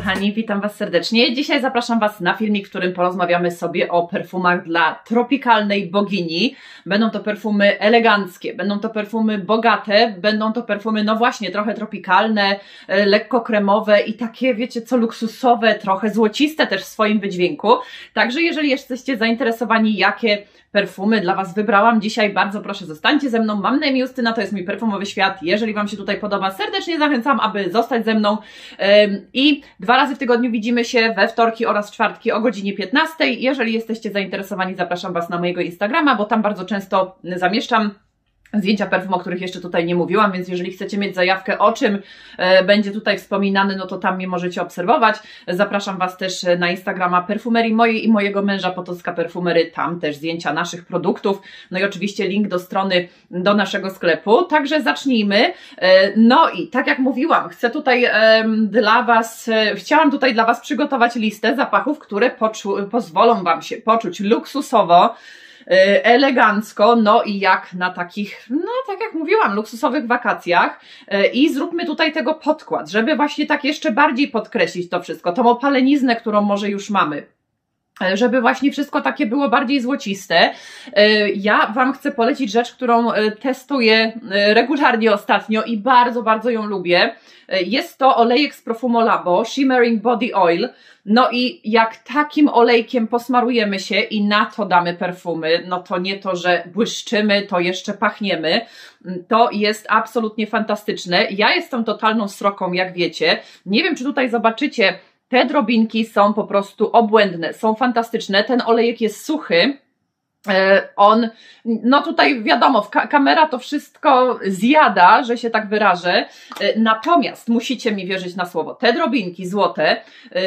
kochani, witam Was serdecznie. Dzisiaj zapraszam Was na filmik, w którym porozmawiamy sobie o perfumach dla tropikalnej bogini. Będą to perfumy eleganckie, będą to perfumy bogate, będą to perfumy, no właśnie, trochę tropikalne, lekko kremowe i takie, wiecie co, luksusowe, trochę złociste też w swoim wydźwięku. Także jeżeli jesteście zainteresowani, jakie perfumy dla Was wybrałam dzisiaj, bardzo proszę, zostańcie ze mną. Mam na imię Justyna, to jest mój perfumowy świat. Jeżeli Wam się tutaj podoba, serdecznie zachęcam, aby zostać ze mną. I 2 razy w tygodniu widzimy się we wtorki oraz czwartki o godzinie 15. Jeżeli jesteście zainteresowani, zapraszam Was na mojego Instagrama, bo tam bardzo często zamieszczam zdjęcia perfum, o których jeszcze tutaj nie mówiłam, więc jeżeli chcecie mieć zajawkę, o czym będzie tutaj wspominane, no to tam mnie możecie obserwować. Zapraszam Was też na Instagrama perfumerii mojej i mojego męża Potocka Perfumery, tam też zdjęcia naszych produktów, no i oczywiście link do strony, do naszego sklepu. Także zacznijmy. No i tak jak mówiłam, chcę tutaj chciałam tutaj dla Was przygotować listę zapachów, które pozwolą Wam się poczuć luksusowo, elegancko, no i jak na takich, no tak jak mówiłam, luksusowych wakacjach. I zróbmy tutaj tego podkład, żeby właśnie tak jeszcze bardziej podkreślić to wszystko, tą opaleniznę, którą może już mamy, żeby właśnie wszystko takie było bardziej złociste. Ja Wam chcę polecić rzecz, którą testuję regularnie ostatnio i bardzo, bardzo ją lubię. Jest to olejek z Profumo Labo, Shimmering Body Oil. No i jak takim olejkiem posmarujemy się i na to damy perfumy, no to nie to, że błyszczymy, to jeszcze pachniemy. To jest absolutnie fantastyczne. Ja jestem totalną sroką, jak wiecie. Nie wiem, czy tutaj zobaczycie, te drobinki są po prostu obłędne, są fantastyczne. Ten olejek jest suchy. No tutaj wiadomo, kamera to wszystko zjada, że się tak wyrażę, natomiast musicie mi wierzyć na słowo, te drobinki złote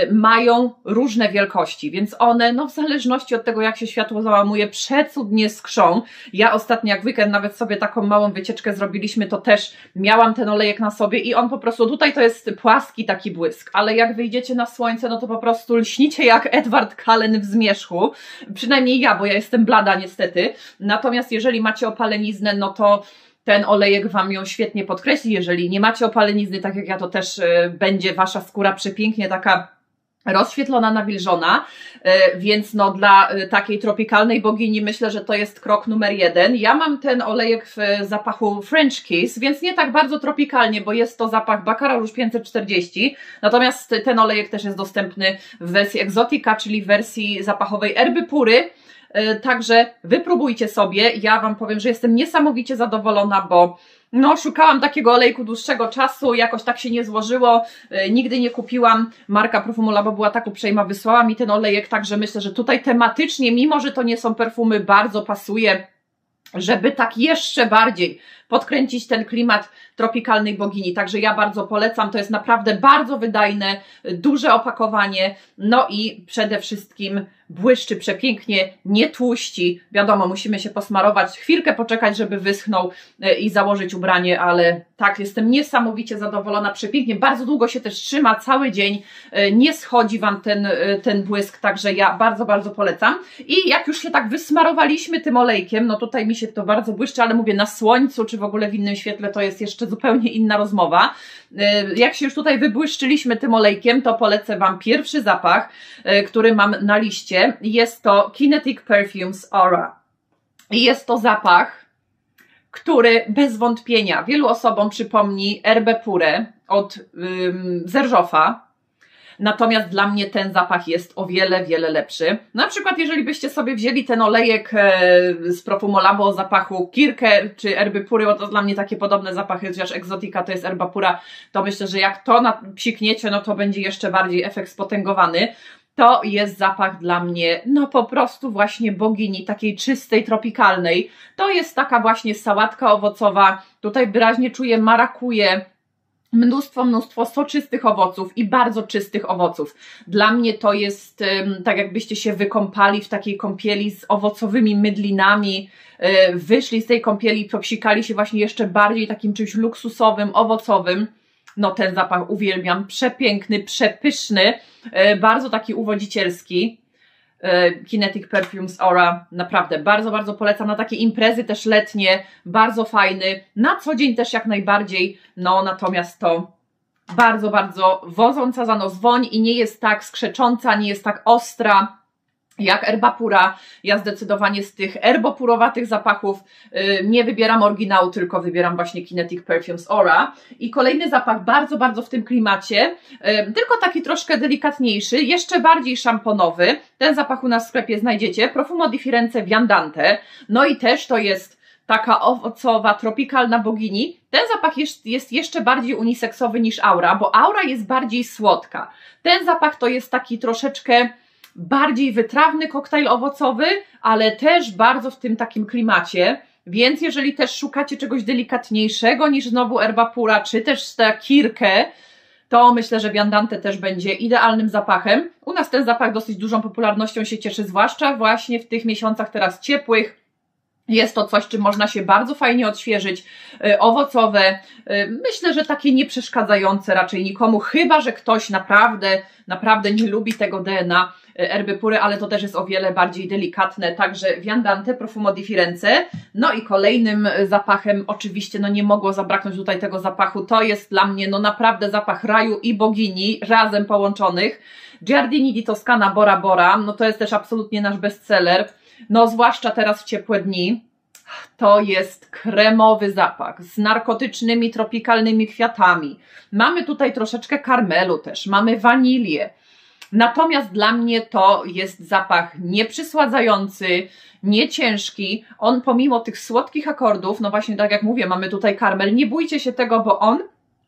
mają różne wielkości, więc one, no w zależności od tego, jak się światło załamuje, przecudnie skrzą. Ja ostatnio, jak w weekend nawet sobie taką małą wycieczkę zrobiliśmy, to też miałam ten olejek na sobie i on po prostu, tutaj to jest płaski taki błysk, ale jak wyjdziecie na słońce, no to po prostu lśnicie jak Edward Cullen w Zmierzchu, przynajmniej ja, bo ja jestem blada niestety, natomiast jeżeli macie opaleniznę, no to ten olejek Wam ją świetnie podkreśli. Jeżeli nie macie opalenizny, tak jak ja, to też będzie Wasza skóra przepięknie taka rozświetlona, nawilżona, więc no dla takiej tropikalnej bogini myślę, że to jest krok numer 1. Ja mam ten olejek w zapachu French Kiss, więc nie tak bardzo tropikalnie, bo jest to zapach Baccarat Rouge 540, natomiast ten olejek też jest dostępny w wersji Exotica, czyli w wersji zapachowej Herby Pury. Także wypróbujcie sobie. Ja Wam powiem, że jestem niesamowicie zadowolona, bo no szukałam takiego olejku dłuższego czasu, jakoś tak się nie złożyło, nigdy nie kupiłam. Marka Profumo Labo była tak uprzejma, wysłała mi ten olejek, także myślę, że tutaj tematycznie, mimo że to nie są perfumy, bardzo pasuje, żeby tak jeszcze bardziej podkręcić ten klimat tropikalnej bogini. Także ja bardzo polecam, to jest naprawdę bardzo wydajne, duże opakowanie, no i przede wszystkim błyszczy przepięknie, nie tłuści. Wiadomo, musimy się posmarować, chwilkę poczekać, żeby wyschnął i założyć ubranie, ale tak, jestem niesamowicie zadowolona, przepięknie, bardzo długo się też trzyma, cały dzień, nie schodzi Wam ten błysk, także ja bardzo, bardzo polecam. I jak już się tak wysmarowaliśmy tym olejkiem, no tutaj mi się to bardzo błyszczy, ale mówię, na słońcu, czy w ogóle w innym świetle, to jest jeszcze zupełnie inna rozmowa. Jak się już tutaj wybłyszczyliśmy tym olejkiem, to polecę Wam pierwszy zapach, który mam na liście. Jest to Kinetic Perfumes Aura. I jest to zapach, który bez wątpienia wielu osobom przypomni Herbę Purę od Zerjoffa. Natomiast dla mnie ten zapach jest o wiele, wiele lepszy. Na przykład jeżeli byście sobie wzięli ten olejek z Profumo Labo o zapachu Kirke czy Herby Pury, bo to dla mnie takie podobne zapachy, chociaż Exotica to jest Herba Pura, to myślę, że jak to psikniecie, no to będzie jeszcze bardziej efekt spotęgowany. To jest zapach dla mnie, no po prostu właśnie bogini, takiej czystej, tropikalnej. To jest taka właśnie sałatka owocowa. Tutaj wyraźnie czuję marakuję, mnóstwo soczystych owoców i bardzo czystych owoców. Dla mnie to jest tak, jakbyście się wykąpali w takiej kąpieli z owocowymi mydlinami, wyszli z tej kąpieli i popsikali się właśnie jeszcze bardziej takim czymś luksusowym, owocowym. No ten zapach uwielbiam, przepiękny, przepyszny, bardzo taki uwodzicielski. Kinetic Perfumes Aura, naprawdę bardzo, bardzo polecam na takie imprezy też letnie, bardzo fajny, na co dzień też jak najbardziej, no natomiast to bardzo, bardzo wodząca za nos woń i nie jest tak skrzecząca, nie jest tak ostra jak herba pura. Ja zdecydowanie z tych herbopurowatych zapachów nie wybieram oryginału, tylko wybieram właśnie Kinetic Perfumes Aura. I kolejny zapach bardzo, bardzo w tym klimacie, tylko taki troszkę delikatniejszy, jeszcze bardziej szamponowy. Ten zapach u nas w sklepie znajdziecie. Profumo di Firenze Viandante. No i też to jest taka owocowa, tropikalna bogini. Ten zapach jest jeszcze bardziej uniseksowy niż Aura, bo Aura jest bardziej słodka. Ten zapach to jest taki troszeczkę bardziej wytrawny koktajl owocowy, ale też bardzo w tym takim klimacie, więc jeżeli też szukacie czegoś delikatniejszego niż znowu herba pura, czy też ta kirkę, to myślę, że Viandante też będzie idealnym zapachem. U nas ten zapach dosyć dużą popularnością się cieszy, zwłaszcza właśnie w tych miesiącach teraz ciepłych. Jest to coś, czym można się bardzo fajnie odświeżyć, owocowe, myślę, że takie nieprzeszkadzające raczej nikomu, chyba że ktoś naprawdę nie lubi tego DNA herby pury, ale to też jest o wiele bardziej delikatne, także Viandante, Profumo di Firenze. No i kolejnym zapachem, oczywiście nie mogło zabraknąć tutaj tego zapachu, to jest dla mnie naprawdę zapach raju i bogini razem połączonych. Giardini di Toscana Bora Bora, no to jest też absolutnie nasz bestseller. No zwłaszcza teraz w ciepłe dni, to jest kremowy zapach z narkotycznymi, tropikalnymi kwiatami. Mamy tutaj troszeczkę karmelu też, mamy wanilię. Natomiast dla mnie to jest zapach nieprzysładzający, nie ciężki. On pomimo tych słodkich akordów, no właśnie tak jak mówię, mamy tutaj karmel, nie bójcie się tego, bo on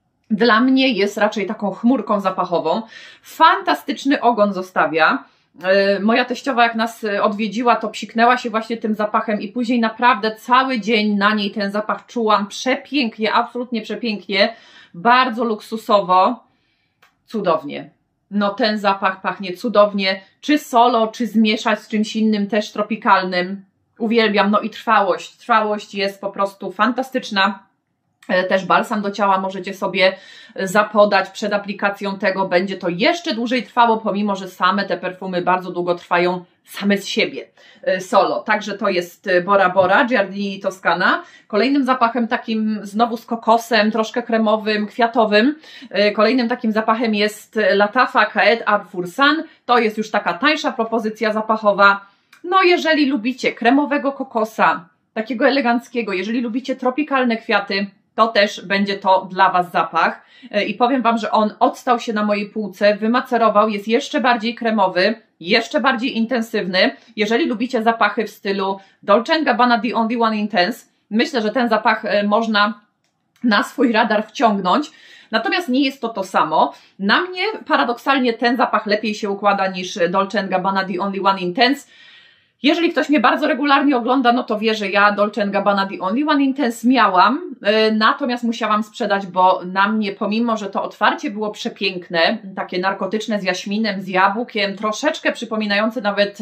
dla mnie jest raczej taką chmurką zapachową. Fantastyczny ogon zostawia. Moja teściowa jak nas odwiedziła, to psiknęła się właśnie tym zapachem i później naprawdę cały dzień na niej ten zapach czułam przepięknie, absolutnie przepięknie, bardzo luksusowo, cudownie. No ten zapach pachnie cudownie, czy solo, czy zmieszać z czymś innym, też tropikalnym, uwielbiam. No i trwałość jest po prostu fantastyczna. Też balsam do ciała możecie sobie zapodać przed aplikacją tego, będzie to jeszcze dłużej trwało, pomimo że same te perfumy bardzo długo trwają same z siebie solo. Także to jest Bora Bora, Giardini Toscana. Kolejnym zapachem takim znowu z kokosem, troszkę kremowym, kwiatowym. Kolejnym takim zapachem jest Lattafa Caed Arfursan. To jest już taka tańsza propozycja zapachowa. No jeżeli lubicie kremowego kokosa, takiego eleganckiego, jeżeli lubicie tropikalne kwiaty, to też będzie to dla Was zapach. I powiem Wam, że on odstał się na mojej półce, wymacerował, jest jeszcze bardziej kremowy, jeszcze bardziej intensywny. Jeżeli lubicie zapachy w stylu Dolce & Gabbana The Only One Intense, myślę, że ten zapach można na swój radar wciągnąć. Natomiast nie jest to samo. Na mnie paradoksalnie ten zapach lepiej się układa niż Dolce & Gabbana The Only One Intense. Jeżeli ktoś mnie bardzo regularnie ogląda, no to wie, że ja Dolce & Gabbana The Only One Intense miałam, natomiast musiałam sprzedać, bo na mnie, pomimo że to otwarcie było przepiękne, takie narkotyczne z jaśminem, z jabłkiem, troszeczkę przypominające nawet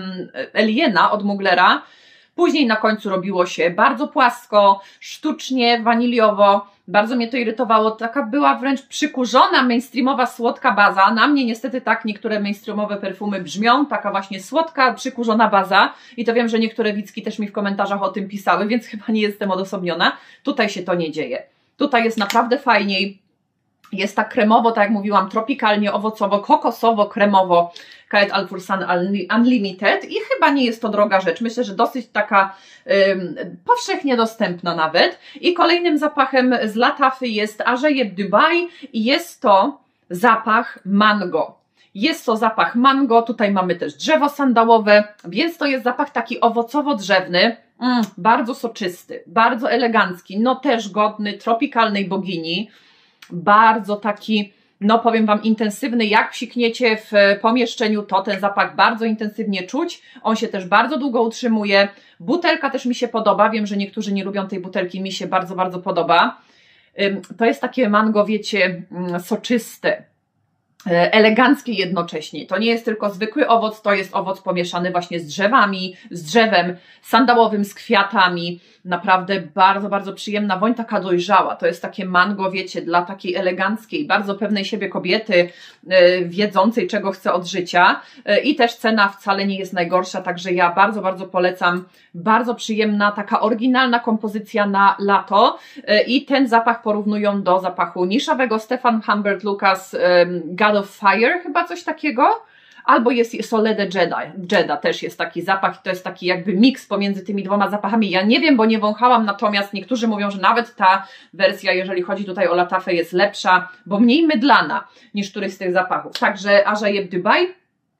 Eliena od Muglera, później na końcu robiło się bardzo płasko, sztucznie, waniliowo. Bardzo mnie to irytowało, taka była wręcz przykurzona, mainstreamowa, słodka baza. Na mnie niestety tak niektóre mainstreamowe perfumy brzmią, taka właśnie słodka, przykurzona baza. I to wiem, że niektóre widzki też mi w komentarzach o tym pisały, więc chyba nie jestem odosobniona. Tutaj się to nie dzieje. Tutaj jest naprawdę fajniej. Jest tak kremowo, tak jak mówiłam, tropikalnie, owocowo, kokosowo, kremowo. Caed Arfursan Unlimited i chyba nie jest to droga rzecz. Myślę, że dosyć taka powszechnie dostępna nawet. I kolejnym zapachem z Lattafy jest Ageyeb Dubai i jest to zapach mango. Jest to zapach mango, tutaj mamy też drzewo sandałowe, więc to jest zapach taki owocowo-drzewny, bardzo soczysty, bardzo elegancki, no też godny tropikalnej bogini. Bardzo taki, no powiem Wam, intensywny. Jak psikniecie w pomieszczeniu, to ten zapach bardzo intensywnie czuć. On się też bardzo długo utrzymuje. Butelka też mi się podoba. Wiem, że niektórzy nie lubią tej butelki. Mi się bardzo podoba. To jest takie mango, wiecie, soczyste. eleganckie jednocześnie. To nie jest tylko zwykły owoc, to jest owoc pomieszany właśnie z drzewami, z drzewem sandałowym, z kwiatami. Naprawdę bardzo, bardzo przyjemna woń, taka dojrzała. To jest takie mango, wiecie, dla takiej eleganckiej, bardzo pewnej siebie kobiety, wiedzącej, czego chce od życia. I też cena wcale nie jest najgorsza, także ja bardzo, bardzo polecam. Bardzo przyjemna, taka oryginalna kompozycja na lato. I ten zapach porównują do zapachu niszowego Stefan Humbert Lucas God of Fire, chyba coś takiego. Albo jest Solede Jeda też jest taki zapach i to jest taki jakby miks pomiędzy tymi dwoma zapachami. Ja nie wiem, bo nie wąchałam, natomiast niektórzy mówią, że nawet ta wersja, jeżeli chodzi tutaj o latafę, jest lepsza, bo mniej mydlana niż któryś z tych zapachów. Także Ajayeb Dubai.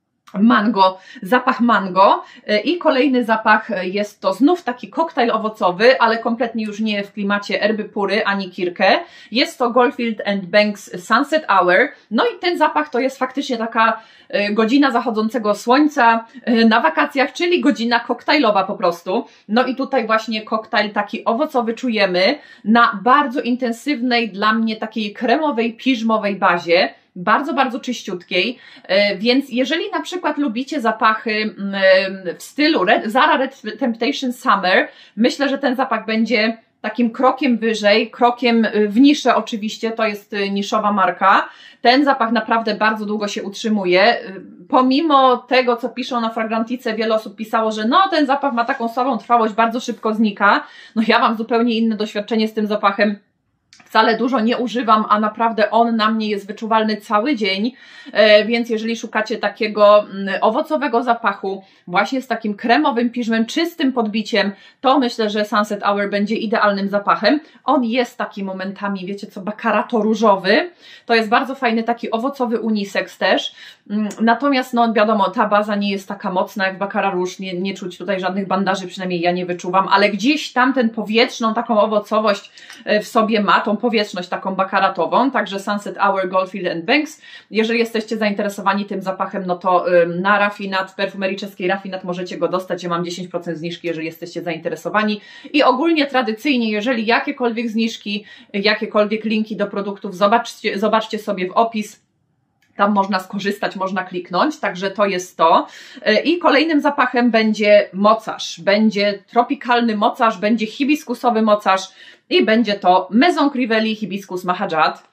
Mango, zapach mango i kolejny zapach jest to znów taki koktajl owocowy, ale kompletnie już nie w klimacie Erby Pury ani Kirke. Jest to Goldfield Banks Sunset Hour. No i ten zapach to jest faktycznie taka godzina zachodzącego słońca na wakacjach, czyli godzina koktajlowa po prostu. No i tutaj właśnie koktajl taki owocowy czujemy na bardzo intensywnej, dla mnie takiej kremowej, piżmowej bazie. Bardzo, bardzo czyściutkiej, więc jeżeli na przykład lubicie zapachy w stylu Zara Red Temptation Summer, myślę, że ten zapach będzie takim krokiem wyżej, krokiem w niszę oczywiście, to jest niszowa marka. Ten zapach naprawdę bardzo długo się utrzymuje. Pomimo tego, co piszą na Fragrantice, wiele osób pisało, że no ten zapach ma taką słabą trwałość, bardzo szybko znika. No ja mam zupełnie inne doświadczenie z tym zapachem. Wcale dużo nie używam, a naprawdę on na mnie jest wyczuwalny cały dzień, więc jeżeli szukacie takiego owocowego zapachu, właśnie z takim kremowym piżmem, czystym podbiciem, to myślę, że Sunset Hour będzie idealnym zapachem. On jest taki momentami, wiecie co, baccarat różowy, to jest bardzo fajny taki owocowy unisex też, natomiast no wiadomo, ta baza nie jest taka mocna jak baccarat róż, nie czuć tutaj żadnych bandaży, przynajmniej ja nie wyczuwam, ale gdzieś tam ten powietrzną taką owocowość w sobie ma, tą powietrzność taką bakaratową, także Sunset Hour, Goldfield Banks. Jeżeli jesteście zainteresowani tym zapachem, no to na Rafinat, perfumerii czeskiej Rafinat możecie go dostać, ja mam 10% zniżki, jeżeli jesteście zainteresowani i ogólnie tradycyjnie, jeżeli jakiekolwiek zniżki, jakiekolwiek linki do produktów, zobaczcie sobie w opis. Tam można skorzystać, można kliknąć, także to jest to. I kolejnym zapachem będzie mocarz, będzie tropikalny mocarz, będzie hibiskusowy mocarz i będzie to Maison Crivelli Hibiscus Mahajat.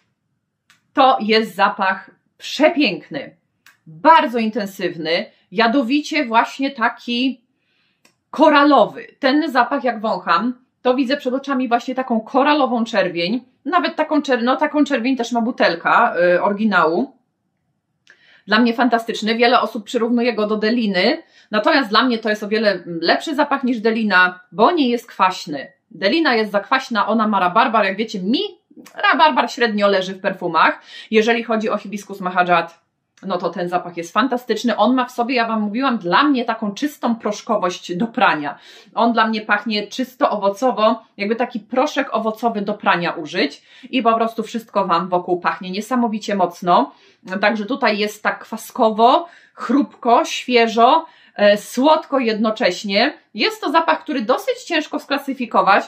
To jest zapach przepiękny, bardzo intensywny, jadowicie właśnie taki koralowy. Ten zapach jak wącham, to widzę przed oczami właśnie taką koralową czerwień, nawet taką czerwień też ma butelka oryginału. Dla mnie fantastyczny, wiele osób przyrównuje go do Deliny, natomiast dla mnie to jest o wiele lepszy zapach niż Delina, bo nie jest kwaśny. Delina jest za kwaśna, ona ma rabarbar, jak wiecie, mi rabarbar średnio leży w perfumach. Jeżeli chodzi o Hibiscus Mahajat, no to ten zapach jest fantastyczny. On ma w sobie, ja Wam mówiłam, dla mnie taką czystą proszkowość do prania. On dla mnie pachnie czysto owocowo, jakby taki proszek owocowy do prania użyć i po prostu wszystko Wam wokół pachnie niesamowicie mocno. Także tutaj jest tak kwaskowo, chrupko, świeżo, słodko jednocześnie. Jest to zapach, który dosyć ciężko sklasyfikować.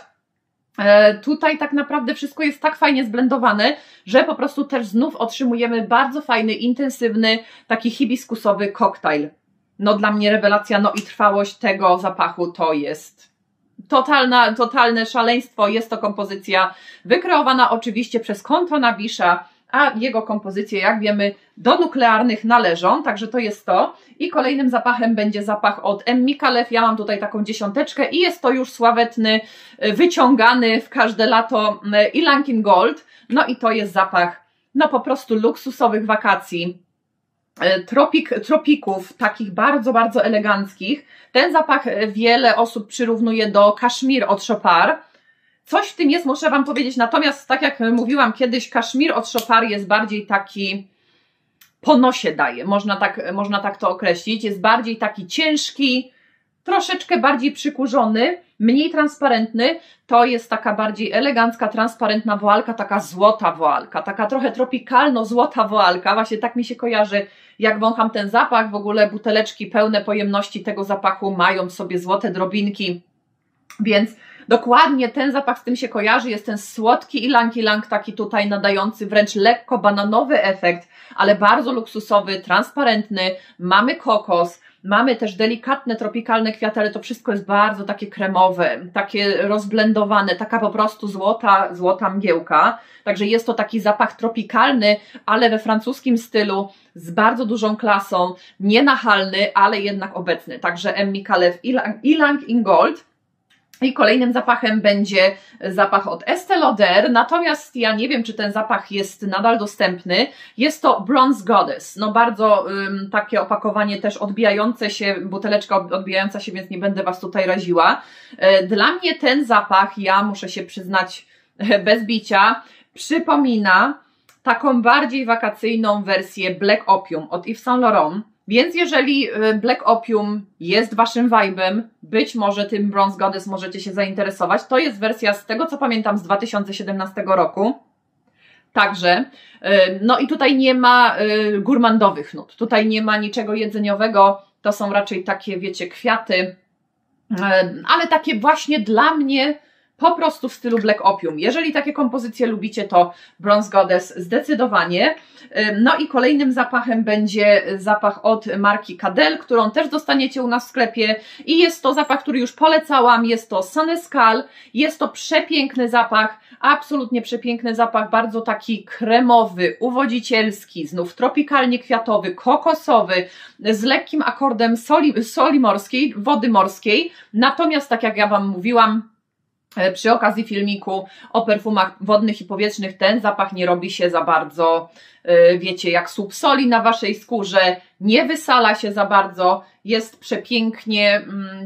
Tutaj tak naprawdę wszystko jest tak fajnie zblendowane, że po prostu też znów otrzymujemy bardzo fajny, intensywny, taki hibiskusowy koktajl. No dla mnie rewelacja, no i trwałość tego zapachu to jest totalne szaleństwo. Jest to kompozycja wykreowana oczywiście przez Conto Nabisha, a jego kompozycje, jak wiemy, do nuklearnych należą, także to jest to. I kolejnym zapachem będzie zapach od M. Micallef. Ja mam tutaj taką 10 i jest to już sławetny, wyciągany w każde lato Ilankin Gold. No i to jest zapach, no po prostu luksusowych wakacji, tropików, takich bardzo, bardzo eleganckich. Ten zapach wiele osób przyrównuje do Kashmir od Chopard. Coś w tym jest, muszę Wam powiedzieć, natomiast tak jak mówiłam kiedyś, Kashmir od Chopard jest bardziej taki, po nosie daje, można tak to określić, jest bardziej taki ciężki, troszeczkę bardziej przykurzony, mniej transparentny, to jest taka bardziej elegancka, transparentna woalka, taka złota woalka, taka trochę tropikalno-złota woalka, właśnie tak mi się kojarzy, jak wącham ten zapach, w ogóle buteleczki pełne pojemności tego zapachu mają w sobie złote drobinki. Więc dokładnie ten zapach z tym się kojarzy, jest ten słodki ilang-ilang, taki tutaj nadający wręcz lekko bananowy efekt, ale bardzo luksusowy, transparentny, mamy kokos, mamy też delikatne, tropikalne kwiaty, ale to wszystko jest bardzo takie kremowe, takie rozblendowane, taka po prostu złota mgiełka. Także jest to taki zapach tropikalny, ale we francuskim stylu, z bardzo dużą klasą, nienachalny, ale jednak obecny. Także M. Micallef Ylang Ingold. I kolejnym zapachem będzie zapach od Estée Lauder, natomiast ja nie wiem, czy ten zapach jest nadal dostępny. Jest to Bronze Goddess, no bardzo takie opakowanie też odbijające się, buteleczka odbijająca się, więc nie będę Was tutaj raziła. Dla mnie ten zapach, ja muszę się przyznać bez bicia, przypomina taką bardziej wakacyjną wersję Black Opium od Yves Saint Laurent. Więc jeżeli Black Opium jest Waszym vibe'em, być może tym Bronze Goddess możecie się zainteresować. To jest wersja, z tego co pamiętam, z 2017 roku. Także, no i tutaj nie ma gurmandowych nut, tutaj nie ma niczego jedzeniowego, to są raczej takie, wiecie, kwiaty, ale takie właśnie dla mnie po prostu w stylu Black Opium. Jeżeli takie kompozycje lubicie, to Bronze Goddess zdecydowanie. No i kolejnym zapachem będzie zapach od marki Cadel, którą też dostaniecie u nas w sklepie i jest to zapach, który już polecałam, jest to Senescal, jest to przepiękny zapach, absolutnie przepiękny zapach, bardzo taki kremowy, uwodzicielski, znów tropikalnie kwiatowy, kokosowy, z lekkim akordem soli morskiej, wody morskiej, natomiast tak jak ja Wam mówiłam, przy okazji filmiku o perfumach wodnych i powietrznych, ten zapach nie robi się za bardzo, wiecie, jak słup soli na Waszej skórze, nie wysala się za bardzo, jest przepięknie,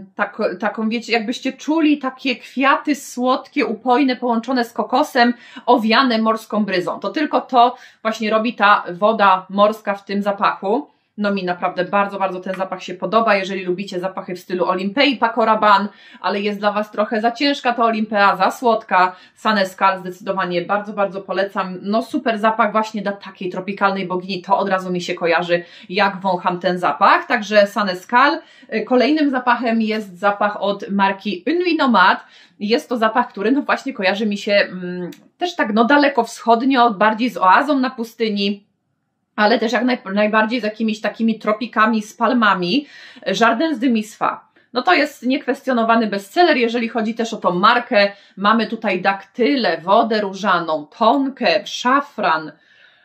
taką, wiecie, jakbyście czuli takie kwiaty słodkie, upojne, połączone z kokosem, owiane morską bryzą. To tylko to właśnie robi ta woda morska w tym zapachu. No mi naprawdę bardzo, bardzo ten zapach się podoba. Jeżeli lubicie zapachy w stylu Olimpei, Paco Rabanne, ale jest dla Was trochę za ciężka ta Olimpea, za słodka, Senescal zdecydowanie bardzo, bardzo polecam. No super zapach właśnie dla takiej tropikalnej bogini, to od razu mi się kojarzy, jak wącham ten zapach. Także Senescal. Kolejnym zapachem jest zapach od marki Une Nuit Nomade. Jest to zapach, który no właśnie kojarzy mi się też tak no daleko wschodnio, bardziej z oazą na pustyni, ale też jak najbardziej z jakimiś takimi tropikami, z palmami. Jardin de Misfa. No to jest niekwestionowany bestseller, jeżeli chodzi też o tą markę. Mamy tutaj daktylę, wodę różaną, tonkę, szafran.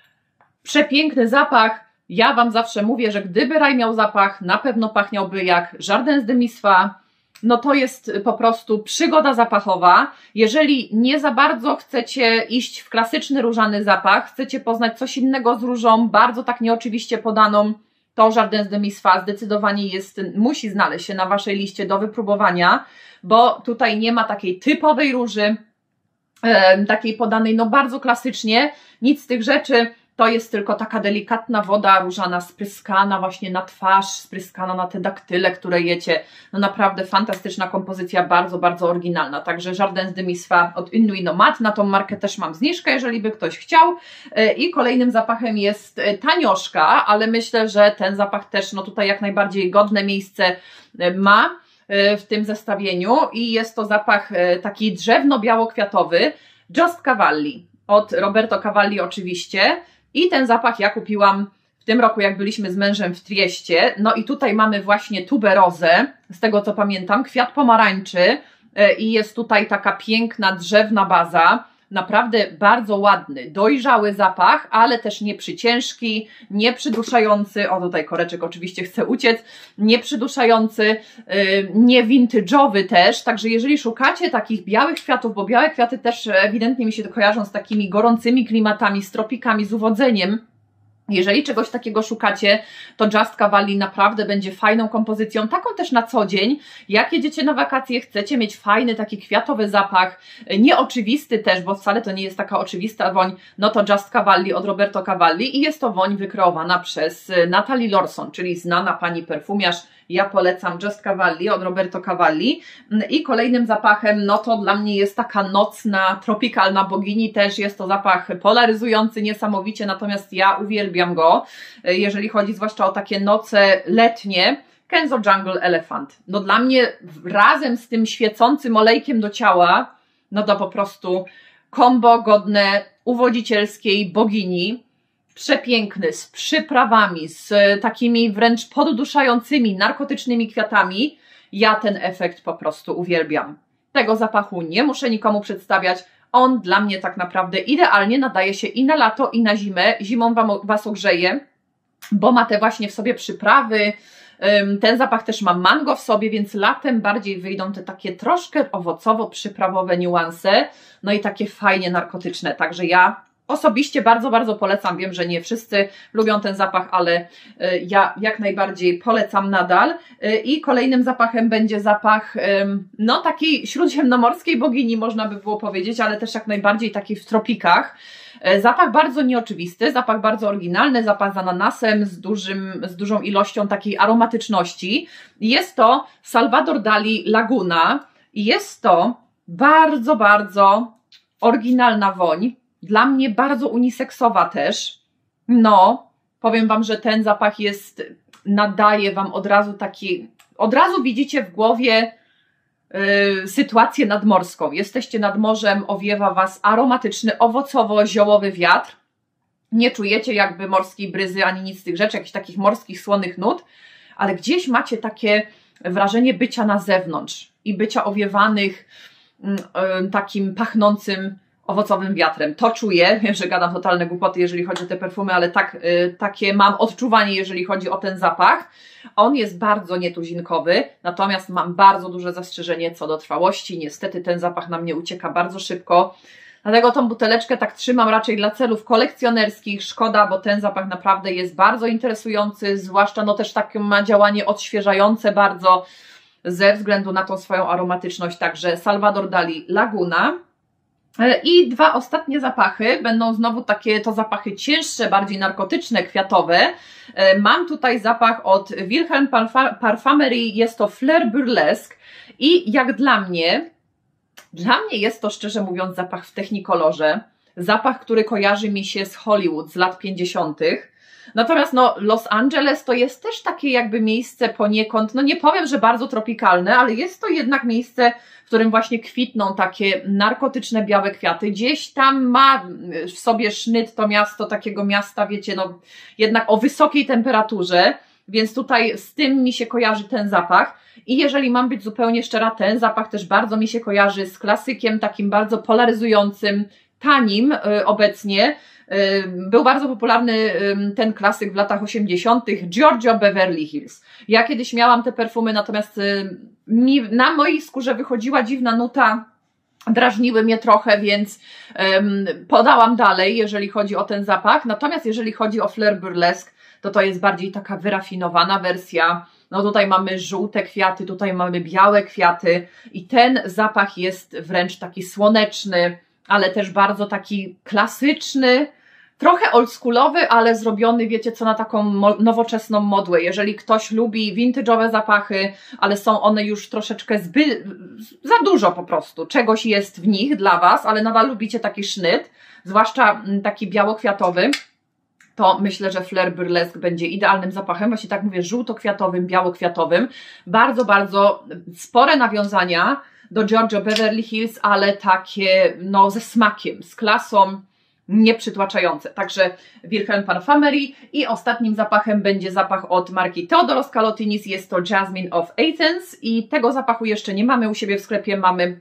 Przepiękny zapach. Ja Wam zawsze mówię, że gdyby raj miał zapach, na pewno pachniałby jak Jardin de Misfa. No to jest po prostu przygoda zapachowa. Jeżeli nie za bardzo chcecie iść w klasyczny różany zapach, chcecie poznać coś innego z różą, bardzo tak nieoczywiście podaną, to Jardin de Misfa zdecydowanie musi znaleźć się na Waszej liście do wypróbowania, bo tutaj nie ma takiej typowej róży, takiej podanej no bardzo klasycznie, nic z tych rzeczy. To jest tylko taka delikatna woda różana, spryskana właśnie na twarz, spryskana na te daktyle, które jecie. No naprawdę fantastyczna kompozycja, bardzo, bardzo oryginalna. Także Jardin de Misfa od Une Nuit Nomade. Na tą markę też mam zniżkę, jeżeli by ktoś chciał. I kolejnym zapachem jest tanioszka, ale myślę, że ten zapach też no tutaj jak najbardziej godne miejsce ma w tym zestawieniu. I jest to zapach taki drzewno-biało-kwiatowy Just Cavalli od Roberto Cavalli oczywiście. I ten zapach ja kupiłam w tym roku, jak byliśmy z mężem w Trieście. No i tutaj mamy właśnie tuberozę, z tego co pamiętam, kwiat pomarańczy i jest tutaj taka piękna drzewna baza. Naprawdę bardzo ładny, dojrzały zapach, ale też nie przyciężki, nie przyduszający, o tutaj koreczek oczywiście chce uciec, nie przyduszający, nie vintage'owy też, także jeżeli szukacie takich białych kwiatów, bo białe kwiaty też ewidentnie mi się kojarzą z takimi gorącymi klimatami, z tropikami, z uwodzeniem. Jeżeli czegoś takiego szukacie, to Just Cavalli naprawdę będzie fajną kompozycją, taką też na co dzień. Jak jedziecie na wakacje, chcecie mieć fajny, taki kwiatowy zapach, nieoczywisty też, bo wcale to nie jest taka oczywista woń, no to Just Cavalli od Roberto Cavalli i jest to woń wykreowana przez Natalie Lorson, czyli znana pani perfumiarz. Ja polecam Just Cavalli od Roberto Cavalli. I kolejnym zapachem, no to dla mnie jest taka nocna, tropikalna bogini też. Jest to zapach polaryzujący niesamowicie, natomiast ja uwielbiam go, jeżeli chodzi zwłaszcza o takie noce letnie, Kenzo Jungle Elephant. No dla mnie razem z tym świecącym olejkiem do ciała, no to po prostu kombo godne uwodzicielskiej bogini. Przepiękny, z przyprawami, z takimi wręcz podduszającymi, narkotycznymi kwiatami. Ja ten efekt po prostu uwielbiam. Tego zapachu nie muszę nikomu przedstawiać. On dla mnie tak naprawdę idealnie nadaje się i na lato, i na zimę. Zimą Was ogrzeje, bo ma te właśnie w sobie przyprawy. Ten zapach też ma mango w sobie, więc latem bardziej wyjdą te takie troszkę owocowo-przyprawowe niuanse. No i takie fajnie narkotyczne. Także ja osobiście bardzo, bardzo polecam. Wiem, że nie wszyscy lubią ten zapach, ale ja jak najbardziej polecam nadal. I kolejnym zapachem będzie zapach no takiej śródziemnomorskiej bogini, można by było powiedzieć, ale też jak najbardziej taki w tropikach. Zapach bardzo nieoczywisty, zapach bardzo oryginalny, zapach z ananasem, z dużą ilością takiej aromatyczności. Jest to Salvador Dali Laguna i jest to bardzo, bardzo oryginalna woń. Dla mnie bardzo uniseksowa też. No, powiem Wam, że ten zapach nadaje Wam od razu taki, od razu widzicie w głowie sytuację nadmorską. Jesteście nad morzem, owiewa Was aromatyczny, owocowo-ziołowy wiatr. Nie czujecie jakby morskiej bryzy ani nic z tych rzeczy, jakichś takich morskich, słonych nut, ale gdzieś macie takie wrażenie bycia na zewnątrz i bycia owiewanych takim pachnącym owocowym wiatrem. To czuję, że gadam totalne głupoty, jeżeli chodzi o te perfumy, ale takie mam odczuwanie, jeżeli chodzi o ten zapach. On jest bardzo nietuzinkowy, natomiast mam bardzo duże zastrzeżenie co do trwałości. Niestety ten zapach na mnie ucieka bardzo szybko. Dlatego tą buteleczkę tak trzymam raczej dla celów kolekcjonerskich. Szkoda, bo ten zapach naprawdę jest bardzo interesujący, zwłaszcza no też takie ma działanie odświeżające bardzo ze względu na tą swoją aromatyczność. Także Salvador Dali Laguna. I dwa ostatnie zapachy będą znowu to zapachy cięższe, bardziej narkotyczne, kwiatowe. Mam tutaj zapach od Wilhelm Parfumerie, jest to Fleur Burlesque i jak dla mnie jest to szczerze mówiąc zapach w technikolorze. Zapach, który kojarzy mi się z Hollywood z lat 50. Natomiast no, Los Angeles to jest też takie jakby miejsce poniekąd, no nie powiem, że bardzo tropikalne, ale jest to jednak miejsce, w którym właśnie kwitną takie narkotyczne białe kwiaty. Gdzieś tam ma w sobie sznyt to miasto, takiego miasta, wiecie, no jednak o wysokiej temperaturze, więc tutaj z tym mi się kojarzy ten zapach. I jeżeli mam być zupełnie szczera, ten zapach też bardzo mi się kojarzy z klasykiem, takim bardzo polaryzującym, tanim obecnie. Był bardzo popularny ten klasyk w latach 80. Giorgio Beverly Hills. Ja kiedyś miałam te perfumy, natomiast na mojej skórze wychodziła dziwna nuta, drażniły mnie trochę, więc podałam dalej, jeżeli chodzi o ten zapach. Natomiast jeżeli chodzi o Fleur Burlesque, to jest bardziej taka wyrafinowana wersja. No tutaj mamy żółte kwiaty, tutaj mamy białe kwiaty i ten zapach jest wręcz taki słoneczny, ale też bardzo taki klasyczny, trochę oldschoolowy, ale zrobiony, wiecie co, na taką nowoczesną modłę. Jeżeli ktoś lubi vintage'owe zapachy, ale są one już troszeczkę za dużo po prostu, czegoś jest w nich dla Was, ale nadal lubicie taki sznyt, zwłaszcza taki białokwiatowy, to myślę, że Fleur Burlesque będzie idealnym zapachem, właśnie tak mówię, żółtokwiatowym, białokwiatowym. Bardzo, bardzo spore nawiązania do Giorgio Beverly Hills, ale takie no ze smakiem, z klasą, nieprzytłaczające. Także Wilhelm Parfumerie i ostatnim zapachem będzie zapach od marki Theodoros Kalotinis, jest to Jasmine of Athens i tego zapachu jeszcze nie mamy u siebie w sklepie, mamy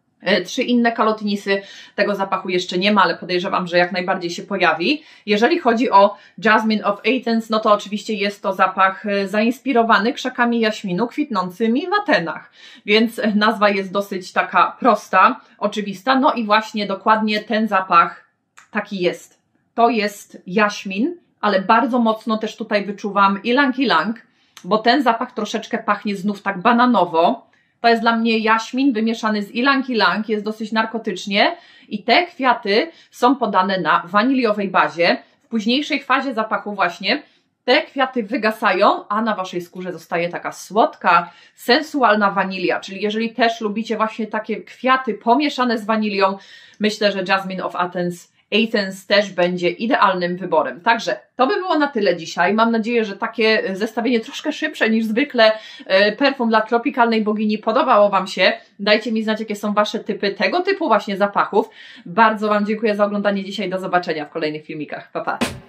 3 inne kalotinisy, tego zapachu jeszcze nie ma, ale podejrzewam, że jak najbardziej się pojawi. Jeżeli chodzi o Jasmine of Athens, no to oczywiście jest to zapach zainspirowany krzakami jaśminu kwitnącymi w Atenach, więc nazwa jest dosyć taka prosta, oczywista, no i właśnie dokładnie ten zapach taki jest. To jest jaśmin, ale bardzo mocno też tutaj wyczuwam ylang-ylang, bo ten zapach troszeczkę pachnie znów tak bananowo. To jest dla mnie jaśmin wymieszany z ylang-ylang, jest dosyć narkotycznie i te kwiaty są podane na waniliowej bazie. W późniejszej fazie zapachu właśnie te kwiaty wygasają, a na Waszej skórze zostaje taka słodka, sensualna wanilia. Czyli jeżeli też lubicie właśnie takie kwiaty pomieszane z wanilią, myślę, że Jasmine of Athens Athens też będzie idealnym wyborem. Także to by było na tyle dzisiaj. Mam nadzieję, że takie zestawienie troszkę szybsze niż zwykle perfum dla tropikalnej bogini podobało Wam się. Dajcie mi znać, jakie są Wasze typy tego typu właśnie zapachów. Bardzo Wam dziękuję za oglądanie dzisiaj. Do zobaczenia w kolejnych filmikach. Pa, pa!